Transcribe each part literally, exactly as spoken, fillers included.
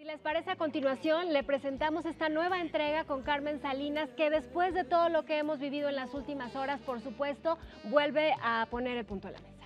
Si les parece, a continuación le presentamos esta nueva entrega con Carmen Salinas, que después de todo lo que hemos vivido en las últimas horas, por supuesto, vuelve a poner el punto en la mesa.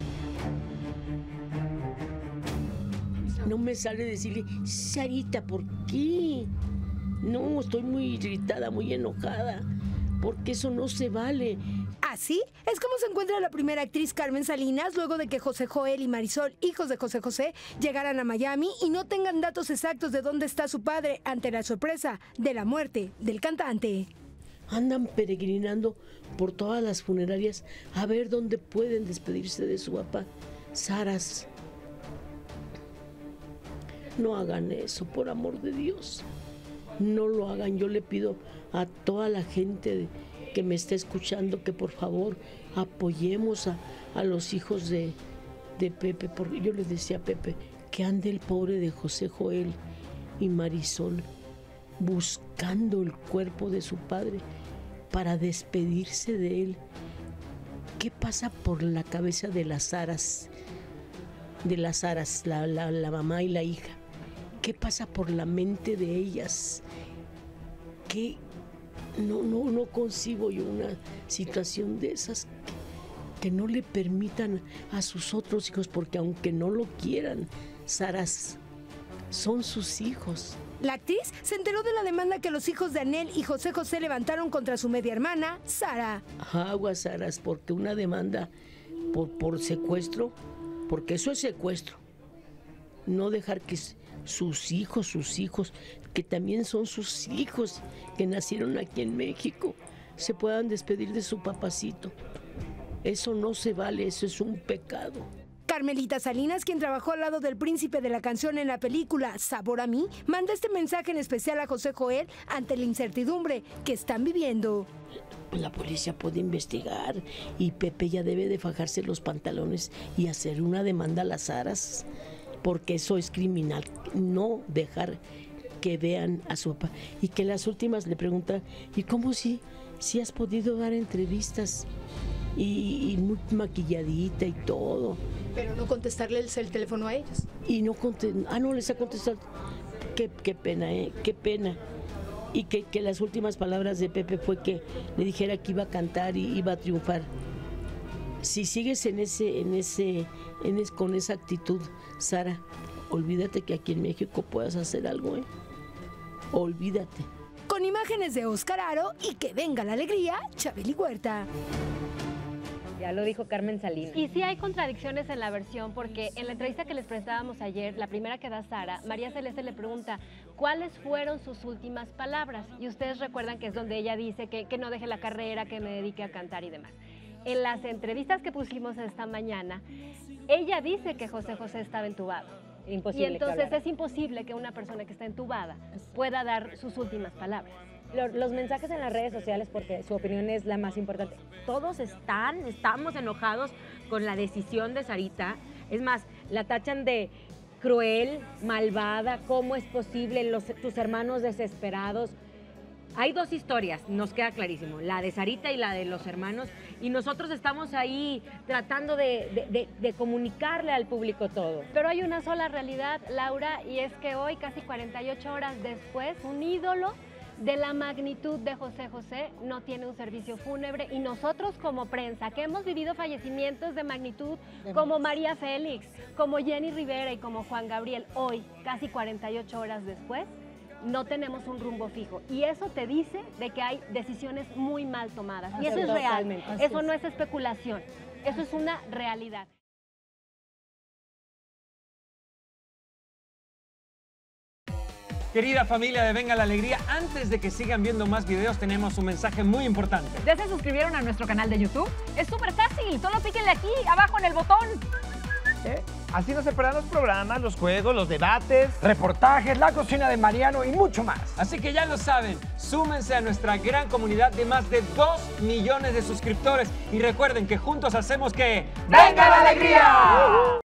No me sale decirle, Sarita, ¿por qué? No, estoy muy irritada, muy enojada, porque eso no se vale. Así es como se encuentra la primera actriz Carmen Salinas luego de que José Joel y Marisol, hijos de José José, llegaran a Miami y no tengan datos exactos de dónde está su padre ante la sorpresa de la muerte del cantante. Andan peregrinando por todas las funerarias a ver dónde pueden despedirse de su papá. Saras, no hagan eso, por amor de Dios. No lo hagan. Yo le pido a toda la gente de, que me está escuchando que por favor apoyemos a, a los hijos de, de Pepe, porque yo les decía a Pepe que ande el pobre de José Joel y Marisol buscando el cuerpo de su padre para despedirse de él. ¿Qué pasa por la cabeza de las Saras? De las Saras, la, la, la mamá y la hija. ¿Qué pasa por la mente de ellas? ¿Qué? No, no, no concibo yo una situación de esas que, que no le permitan a sus otros hijos, porque aunque no lo quieran, Saras, son sus hijos. La actriz se enteró de la demanda que los hijos de Anel y José José levantaron contra su media hermana, Sara. Aguas, Saras, porque una demanda por, por secuestro, porque eso es secuestro. No dejar que sus hijos, sus hijos, que también son sus hijos, que nacieron aquí en México, se puedan despedir de su papacito. Eso no se vale, eso es un pecado. Carmelita Salinas, quien trabajó al lado del príncipe de la canción en la película Sabor a mí, manda este mensaje en especial a José Joel ante la incertidumbre que están viviendo. La policía puede investigar y Pepe ya debe de fajarse los pantalones y hacer una demanda a las Saras, porque eso es criminal, no dejar que vean a su papá. Y que las últimas le preguntan, ¿y cómo si, si has podido dar entrevistas? Y, y muy maquilladita y todo. Pero no contestarles el teléfono a ellos. Y no contestar, ah, no les ha contestado. Qué, qué pena, ¿eh? Qué pena. Y que, que las últimas palabras de Pepe fue que le dijera que iba a cantar y iba a triunfar. Si sigues en ese, en ese, en es, con esa actitud, Sara, olvídate que aquí en México puedas hacer algo, ¿eh? Olvídate. Con imágenes de Óscar Aro y que venga la alegría, Chabeli Huerta. Ya lo dijo Carmen Salinas. Y sí hay contradicciones en la versión, porque en la entrevista que les presentábamos ayer, la primera que da Sara, María Celeste le pregunta cuáles fueron sus últimas palabras. Y ustedes recuerdan que es donde ella dice que, que no deje la carrera, que me dedique a cantar y demás. En las entrevistas que pusimos esta mañana, ella dice que José José estaba entubado. Imposible. Y entonces es imposible que una persona que está entubada pueda dar sus últimas palabras. Los mensajes en las redes sociales, porque su opinión es la más importante. Todos están, estamos enojados con la decisión de Sarita. Es más, la tachan de cruel, malvada. ¿Cómo es posible? Los, tus hermanos desesperados. Hay dos historias, nos queda clarísimo, la de Sarita y la de los hermanos, y nosotros estamos ahí tratando de, de, de, de comunicarle al público todo. Pero hay una sola realidad, Laura, y es que hoy, casi cuarenta y ocho horas después, un ídolo de la magnitud de José José no tiene un servicio fúnebre, y nosotros como prensa, que hemos vivido fallecimientos de magnitud como María Félix, como Jenny Rivera y como Juan Gabriel, hoy, casi cuarenta y ocho horas después, no tenemos un rumbo fijo, y eso te dice de que hay decisiones muy mal tomadas, y eso es real, eso no es especulación, eso es una realidad. Querida familia de Venga la Alegría, antes de que sigan viendo más videos, tenemos un mensaje muy importante. ¿Ya se suscribieron a nuestro canal de YouTube? Es súper fácil, solo píquenle aquí, abajo en el botón. ¿Eh? Así no se perderán los programas, los juegos, los debates, reportajes, la cocina de Mariano y mucho más. Así que ya lo saben, súmense a nuestra gran comunidad de más de dos millones de suscriptores y recuerden que juntos hacemos que... ¡Venga la Alegría!